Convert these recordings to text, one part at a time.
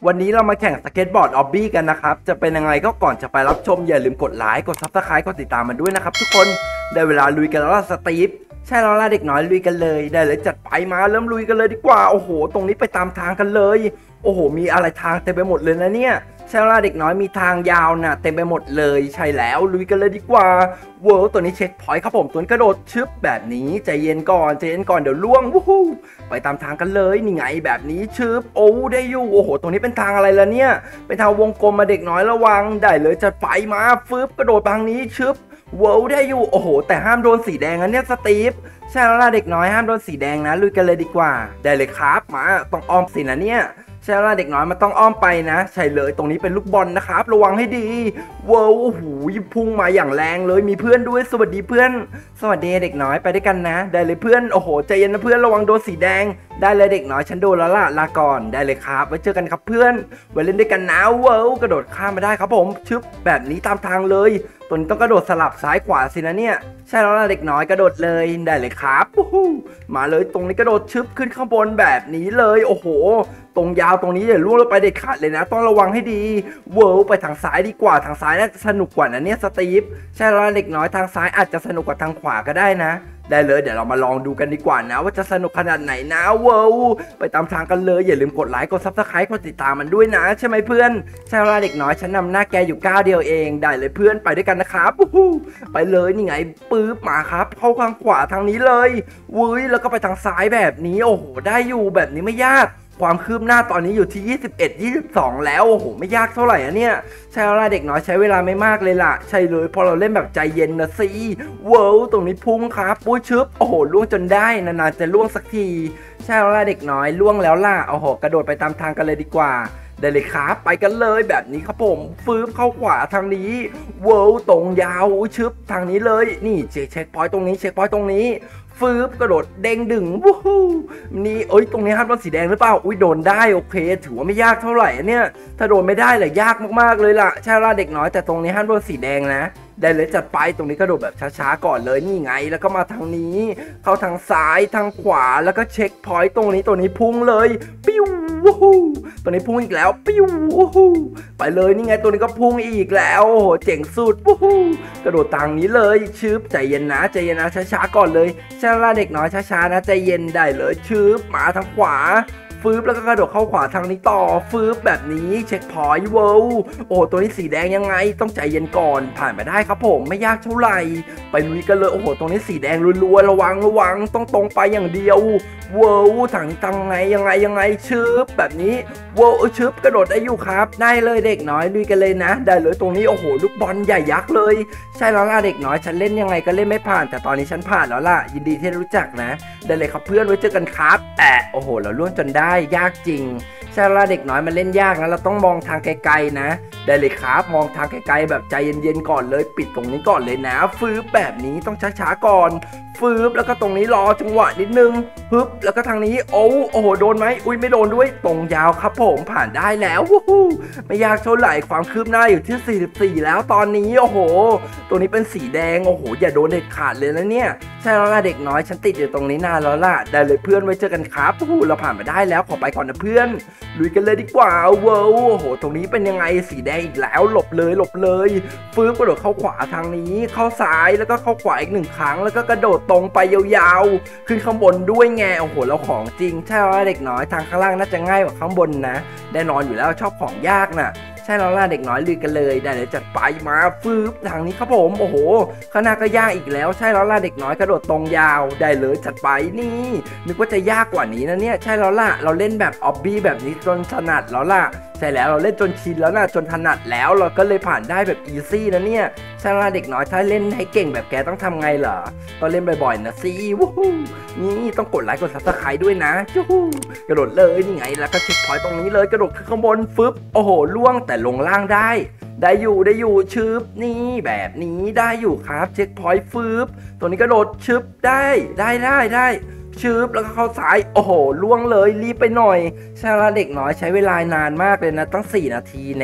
วันนี้เรามาแข่งสเก็ตบอร์ดออบบี้กันนะครับจะเป็นยังไงก็ก่อนจะไปรับชมอย่าลืมกดไลค์กดซับสไครต์กดติดตามมันด้วยนะครับทุกคนได้เวลาลุยกันแล้วล่ะสตีฟใช่แล้วล่ะเด็กน้อยลุยกันเลยได้เลยจัดไปมาเริ่มลุยกันเลยดีกว่าโอ้โหตรงนี้ไปตามทางกันเลยโอ้โหมีอะไรทางเต็มไปหมดเลยนะเนี่ยใช่แล้วล่ะเด็กน้อยมีทางยาวนะเต็มไปหมดเลยใช่แล้วลุยกันเลยดีกว่าเวิร์ตัวนี้เช็คพอยต์ครับผมตัวกระโดดชึบแบบนี้ใจเย็นก่อนเดี๋ยวล่วงวู้ฮู้ไปตามทางกันเลยนี่ไงแบบนี้ชึบโอ้ได้อยู่โอ้โหตรงนี้เป็นทางอะไรล่ะเนี่ยเป็นทางวงกลมมาเด็กน้อยระวังได้เลยจัดไปมาฟึบกระโดดทางนี้ชึบเวิร์ได้อยู่โอ้โหแต่ห้ามโดนสีแดงนะเนี่ยสตีฟใช่แล้วล่ะเด็กน้อยห้ามโดนสีแดงนะลุยกันเลยดีกว่าได้เลยครับมาต้องอ้อมสินะเนี่ยใช่แล้วเด็กน้อยมันต้องอ้อมไปนะใช่เลยตรงนี้เป็นลูกบอลนะครับระวังให้ดีว้าวโอ้โหพุ่งมาอย่างแรงเลยมีเพื่อนด้วยสวัสดีเพื่อนสวัสดีเด็กน้อยไปด้วยกันนะได้เลยเพื่อนโอ้โหใจเย็นนะเพื่อนระวังโดนสีแดงได้เลยเด็กน้อยฉันโดนแล้วล่ะลาก่อนได้เลยครับไว้เจอกันครับเพื่อนไว้เล่นด้วยกันนะว้าวกระโดดข้ามมาได้ครับผมชึบแบบนี้ตามทางเลยตัวนี้ต้องกระโดดสลับซ้ายขวาสินะเนี่ยใช่แล้วล่ะเด็กน้อยกระโดดเลยได้เลยครับมาเลยตรงนี้กระโดดชึบขึ้นข้างบนแบบนี้เลยโอ้โหตรงยาวตรงนี้อย่าล่วงลงไปเด็ดขาดเลยนะต้องระวังให้ดีเวิร์ไปทางซ้ายดีกว่าทางซ้ายน่าจะสนุกกว่านะเนี่ยสตีฟใช่แล้วเด็กน้อยทางซ้ายอาจจะสนุกกว่าทางขวาก็ได้นะได้เลยเดี๋ยวเรามาลองดูกันดีกว่านะว่าจะสนุกขนาดไหนนะเวิร์ไปตามทางกันเลยอย่าลืมกดไลค์กดซับสไครต์กดติดตามมันด้วยนะใช่ไหมเพื่อนใช่แล้วเด็กน้อยฉันนำหน้าแกอยู่ก้าวเดียวเองได้เลยเพื่อนไปด้วยกันนะครับไปเลยนี่ไงปื๊บมาครับเข้าข้างขวาทางนี้เลยเว้ยแล้วก็ไปทางซ้ายแบบนี้โอ้โหได้อยู่แบบนี้ไม่ยากความคืบหน้าตอนนี้อยู่ที่21-22แล้วโอ้โหไม่ยากเท่าไหร่อะเนี่ยใช่แล้วเด็กน้อยใช้เวลาไม่มากเลยล่ะใช่เลยพอเราเล่นแบบใจเย็นนะสิเวิร์ตรงนี้พุ่งครับปุ้ยชึบโอ้โหล่วงจนได้นานๆจะล่วงสักทีใช่แล้วเด็กน้อยล่วงแล้วล่ะโอ้โหกระโดดไปตามทางกันเลยดีกว่าได้เลยครับไปกันเลยแบบนี้ครับผมฟืบเข้าขวาทางนี้เวิร์ตรงยาวชึบทางนี้เลยนี่เช็คพอยต์ตรงนี้เช็คพอยต์ตรงนี้ฟืบกระโดดเด้งดึงวู้ฮู้นี่ตรงนี้ห้ามโดนสีแดงหรือเปล่าโดนได้โอเคถือว่าไม่ยากเท่าไหร่เนี่ยถ้าโดนไม่ได้แหละยากมากๆเลยล่ะใช่ล่ะเด็กน้อยแต่ตรงนี้ห้ามโดนสีแดงนะได้เลยจัดไปตรงนี้กระโดดแบบช้าๆก่อนเลยนี่ไงแล้วก็มาทางนี้เข้าทางซ้ายทางขวาแล้วก็เช็คพอยต์ตรงนี้ตัวนี้พุ่งเลยปิ้ววู้ฮู้ตัวนี้พุ่งอีกแล้วปิ้ววู้ฮู้ไปเลยนี่ไงตัวนี้ก็พุ่งอีกแล้วโอ้โหเจ๋งสุดวู้ฮู้กระโดดทางนี้เลยชืบใจเย็นนะช้าๆก่อนเลยใช่ล่ะเด็กน้อยช้าๆนะใจเย็นได้เลยชืบมาทางขวาฟืบแล้วก็กระโดดเข้าขวาทางนี้ต่อฟืบแบบนี้เช็คพอยต์เวิลด์โอ้ตัวนี้สีแดงยังไงต้องใจเย็นก่อนผ่านไปได้ครับผมไม่ยากเท่าไหร่ไปลุยกันเลยโอ้โหตรงนี้สีแดงรัวๆระวังต้องตรงไปอย่างเดียวเวิลด์ทางนี้ทางไงยังไงชืบแบบนี้เวิลด์ชืบกระโดดได้อยู่ครับได้เลยเด็กน้อยลุยกันเลยนะได้เลยตรงนี้โอ้โหลูกบอลใหญ่ยักษ์เลยใช่แล้วล่ะเด็กน้อยฉันเล่นยังไงก็เล่นไม่ผ่านแต่ตอนนี้ฉันผ่านแล้วล่ะยินดีที่รู้จักนะได้เลยครับเพื่อนไว้เจอกันครับโอ้โหเราล่วงจนได้ยากจริงใช่แล้วเด็กน้อยมันเล่นยากนะเราต้องมองทางไกลๆนะได้เลยครับมองทางไกลๆแบบใจเย็นๆก่อนเลยปิดตรงนี้ก่อนเลยนะฟืบแบบนี้ต้องช้าๆก่อนฟืบแล้วก็ตรงนี้รอจังหวะนิดนึงฮึบแล้วก็ทางนี้โอ้โหโดนไหมอุ้ยไม่โดนด้วยตรงยาวครับผมผ่านได้แล้ววู้ฮู้ไม่ยากเท่าไหร่ความคืบหน้าอยู่ที่44แล้วตอนนี้โอ้โหตัวนี้เป็นสีแดงโอ้โหอย่าโดนเด็ดขาดเลยนะเนี่ยใช่แล้วล่ะเด็กน้อยฉันติดอยู่ตรงนี้นานแล้วล่ะได้เลยเพื่อนไว้เจอกันครับโอ้โหเราผ่านมาได้แล้วขอไปก่อนนะเพื่อนลุยกันเลยดีกว่าว้าวโอ้โหตรงนี้เป็นยังไงสีแดงอีกแล้วหลบเลยฟื้นกระโดดเข้าขวาทางนี้เข้าซ้ายแล้วก็เข้าขวาอีก1ครั้งแล้วก็กระโดดตรงไปยาวๆขึ้นข้างบนด้วยไงโอ้โหเราของจริงใช่แล้วเด็กน้อยทางข้างล่างน่าจะง่ายกว่าข้างบนนะแน่นอนอยู่แล้วชอบของยากน่ะใช่แล้วล่ะเด็กน้อยลุยกันเลยได้เลยจัดไปมาฟืบทางนี้ครับผมโอ้โหข้างหน้าก็ยากอีกแล้วใช่แล้วล่ะเด็กน้อยกระโดดตรงยาวได้เลยจัดไปนี่นึกว่าจะยากกว่านี้นะเนี่ยใช่แล้วล่ะเราเล่นแบบออบบี้แบบนี้จนถนัดแล้วล่ะใช่แล้วเราเล่นจนชินแล้วนะจนถนัดแล้วเราก็เลยผ่านได้แบบอีซี่นะเนี่ยใช่แล้วเด็กน้อยถ้าเล่นให้เก่งแบบแกต้องทำไงเหรอต้องเล่นบ่อยๆนะสิวู้ฮู้นี่ต้องกดไลค์กดซับสไครต์ด้วยนะจู้ฮู้กระโดดเลยนี่ไงแล้วก็เช็คพอยต์ตรงนี้เลยกระโดดขึ้นข้างบนฟึบโอ้โหล่วงแต่ลงล่างได้อยู่ชึบนี่แบบนี้ได้อยู่ครับเช็คพอยต์ฟึบตัวนี้กระโดดชึบได้ชึบแล้วก็เข้าซ้ายโอ้โหล่วงเลยรีบไปหน่อยใช่แล้วเด็กน้อยใช้เวลานานมากเลยนะตั้ง4 นาทีแน่โ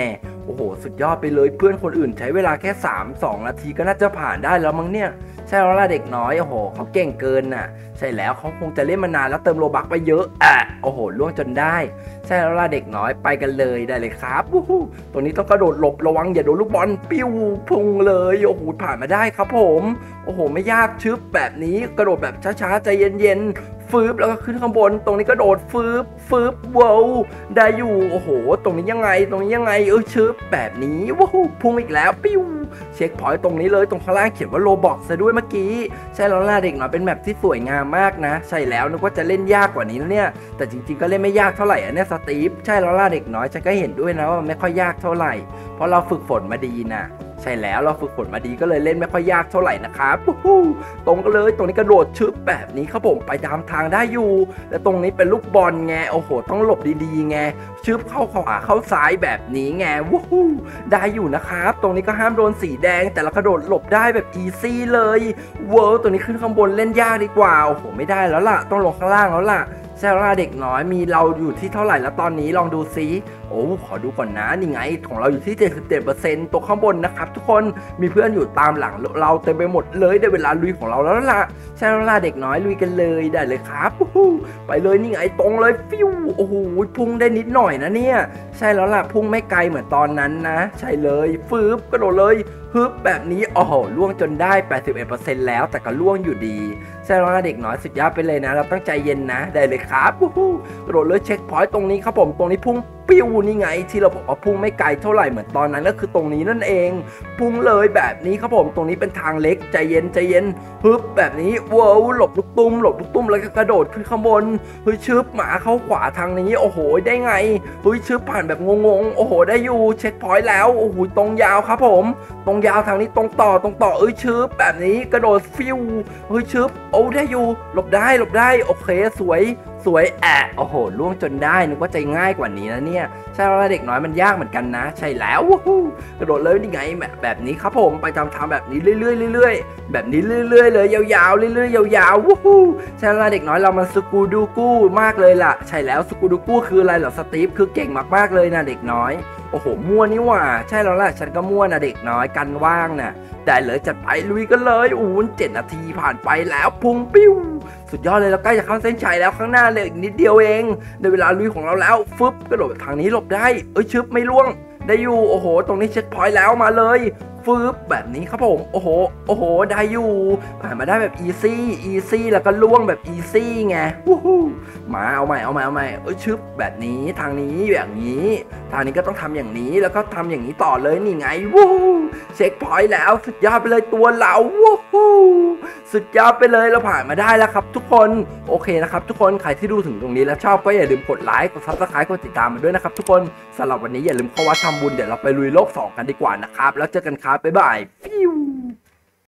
โอ้โหสุดยอดไปเลยเพื่อนคนอื่นใช้เวลาแค่2 นาทีก็น่าจะผ่านได้แล้วมั้งเนี่ยใช่แล้วล่ะเด็กน้อยโอ้โหเขาเก่งเกินน่ะใช่แล้วเขาคงจะเล่นมานานแล้วเติมโลบัคไปเยอะโอ้โหล่วงจนได้ใช่แล้วล่ะเด็กน้อยไปกันเลยได้เลยครับวู้ฮู้ตรงนี้ต้องกระโดดหลบระวังอย่าโดนลูกบอลปิ้วพุ่งเลยโอ้โหผ่านมาได้ครับผมโอ้โหไม่ยากชึบแบบนี้กระโดดแบบช้าๆใจเย็นๆฟืบแล้วก็ขึ้นข้างบนตรงนี้ก็โดดฟืบว้าวได้อยู่โอ้โหตรงนี้ยังไงชึบแบบนี้ว้าวพุ่งอีกแล้วปิ้วเช็คพอยต์ตรงนี้เลยตรงข้างล่างเขียนว่าโลบ็อกซะด้วยเมื่อกี้ใช่แล้วล่ะเด็กหน่อยเป็นแมปที่สวยงามมากนะใช่แล้วนึกว่าจะเล่นยากกว่านี้นะเนี่ยแต่จริงๆก็เล่นไม่ยากเท่าไหร่เนี่ยสตีฟใช่แล้วล่ะเด็กน้อยฉันก็เห็นด้วยนะว่าไม่ค่อยยากเท่าไหร่เพราะเราฝึกฝนมาดีนะใช่แล้วเราฝึกฝนมาดีก็เลยเล่นไม่ค่อยยากเท่าไหร่นะครับตรงก็เลยตรงนี้กระโดดชึบแบบนี้ครับผมไปตามทางได้อยู่และตรงนี้เป็นลูกบอลไงโอ้โหต้องหลบดีๆไงชึบเข้าขวาเข้าซ้ายแบบนี้ไงได้อยู่นะครับตรงนี้ก็ห้ามโดนสีแดงแต่เรากระโดดหลบได้แบบอีซี่เลยตัวนี้ขึ้นข้างบนเล่นยากดีกว่าโอ้โหไม่ได้แล้วล่ะต้องลงข้างล่างแล้วล่ะใช่แล้วเด็กน้อยมีเราอยู่ที่เท่าไหร่แล้วตอนนี้ลองดูซิโอ้ขอดูก่อนนะนี่ไงของเราอยู่ที่ 77% ตัวข้างบนนะครับทุกคนมีเพื่อนอยู่ตามหลังเราเต็มไปหมดเลยได้เวลาลุยของเราแล้วล่ะใช่แล้วเด็กน้อยลุยกันเลยได้เลยครับไปเลยนี่ไงตรงเลยฟิวโอ้โหพุ่งได้นิดหน่อยนะเนี่ยใช่แล้วล่ะพุ่งไม่ไกลเหมือนตอนนั้นนะใช่เลยฟืบกระโดดเลยฮึบแบบนี้โอ้โหล่วงจนได้ 81% แล้วแต่ก็ล่วงอยู่ดีใช่แล้วเด็กน้อยสุดยอดไปเลยนะเราต้องใจเย็นนะได้เลยครับกระโดดเลยเช็คพอยต์ตรงนี้ครับผมตรงนี้พุ่งปิ้วนี่ไงที่เราบอกว่าพุ่งไม่ไกลเท่าไหร่เหมือนตอนนั้นก็คือตรงนี้นั่นเองพุ่งเลยแบบนี้ครับผมตรงนี้เป็นทางเล็กใจเย็นฮึบแบบนี้ว้าวหลบลูกตุ้มแล้วก็กระโดดขึ้นข้างบนเฮ้ยชึบหมาเข้าขวาทางนี้โอ้โหได้ไงเฮ้ยชึบผ่านแบบงงโอ้โหได้อยู่เช็คพอยต์แล้วโอ้โหตรงยาวครับผมตรงยาวทางนี้ตรงต่อชึบแบบนี้กระโดดฟิวเฮ้ยชึบโอ้ได้อยู่หลบได้โอเคสวยโอ้โหล่วงจนได้นึกว่าใจง่ายกว่านี้นะเนี่ยใช่แล้วเด็กน้อยมันยากเหมือนกันนะใช่แล้วกระโดดเลยนี่ไงแบบนี้ครับผมไปทำแบบนี้เรื่อยแบบนี้เรื่อยเลยยาวๆเรื่อยๆยาวๆใช่แล้วเด็กน้อยเรามันสกูดูกู้มากเลยล่ะใช่แล้วสกูดูกู้คืออะไรเหรอสตีฟคือเก่งมากๆเลยนะเด็กน้อยโอ้โหมั่วนี่หว่าใช่แล้วล่ะฉันก็มั่วนะเด็กน้อยกันว่างน่ะได้เลยจัดไปลุยกันเลย7 นาทีผ่านไปแล้วพุ่งปิ้วสุดยอดเลยเราใกล้จะเข้าเส้นชัยแล้วข้างหน้าเลยอีกนิดเดียวเองในเวลาลุยของเราแล้วฟึบกระโดดทางนี้หลบได้ชึบไม่ล่วงได้อยู่โอ้โหตรงนี้เช็คพอยต์แล้วมาเลยฟืบแบบนี้ครับผมโอ้โหได้อยู่ผ่านมาได้แบบอีซี่แล้วก็ล่วงแบบอีซี่ไงมาเอาใหม่ชึบแบบนี้ทางนี้อย่างนี้ทางนี้ก็ต้องทำอย่างนี้แล้วก็ทำอย่างนี้ต่อเลยนี่ไงเช็คพอยต์แล้วสุดยอดไปเลยตัวเราสุดยอดไปเลยเราผ่านมาได้แล้วครับทุกคนโอเคนะครับทุกคนใครที่ดูถึงตรงนี้แล้วชอบก็อย่าลืมกดไลค์กดซับสไครต์กดติดตามมาด้วยนะครับทุกคนสำหรับวันนี้อย่าลืมเข้าวัดทำบุญเดี๋ยวเราไปลุยโลก2กันดีกว่านะครับแล้วเจอกันครับบ๊ายบาย